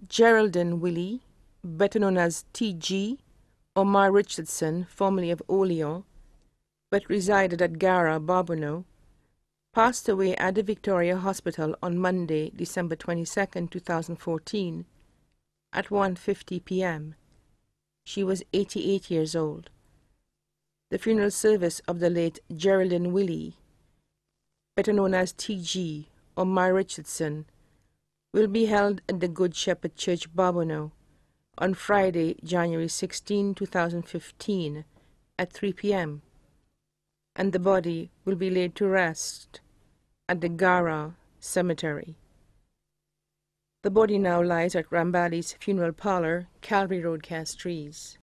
Geraldine Willie, better known as T.G., or Ma Richardson, formerly of Olean, but resided at Gara, Barbono, passed away at the Victoria Hospital on Monday, December 22, 2014, at 1:50 p.m. She was 88 years old. The funeral service of the late Geraldine Willie, better known as T.G. or Ma Richardson, will be held at the Good Shepherd Church, Barbono, on Friday, January 16, 2015, at 3 p.m., and the body will be laid to rest at the Gara Cemetery. The body now lies at Rambali's Funeral Parlour, Calvary Road, Castries.